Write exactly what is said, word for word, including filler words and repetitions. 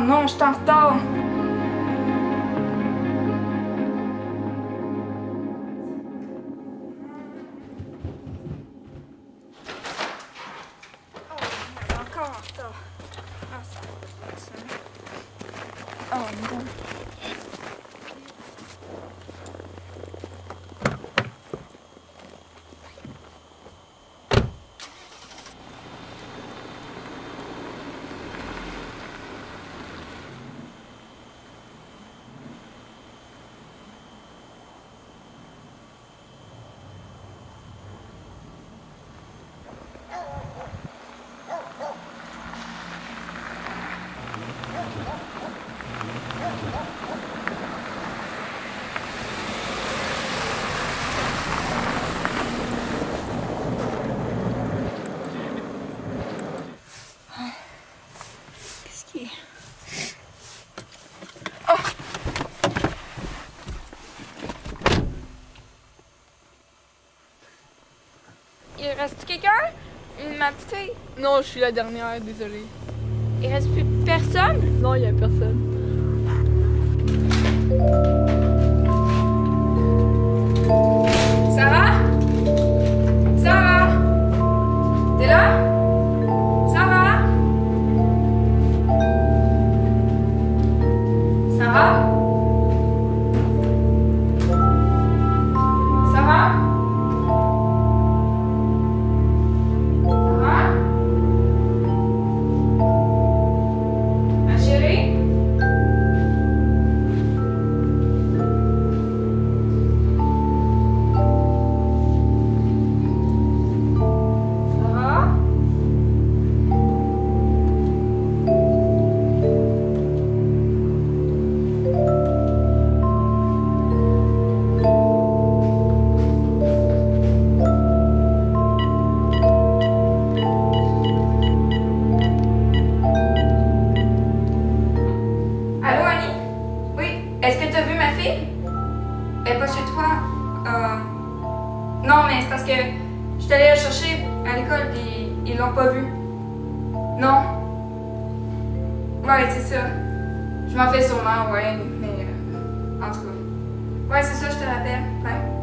non, je suis en retard. Encore en retard. Ah, ça va pas ça. Oh non. Qu'est-ce qui est? Oh! Il reste quelqu'un? Une ma petite fille? Non, je suis la dernière, désolée. Il reste plus personne? Non, il y a personne. Sarah? Sarah? T'es là? Sarah? Sarah? Sarah? Sarah? Ma chérie? Sarah? Allô, Annie? Oui, est-ce que tu as vu ma fille? Elle est pas chez toi? Euh... Non, mais c'est parce que je suis allée la chercher à l'école puis ils l'ont pas vue. Non? Ouais, c'est ça. Je m'en fais sûrement, ouais, mais... euh, en tout cas. Ouais, c'est ça, je te rappelle. Ouais.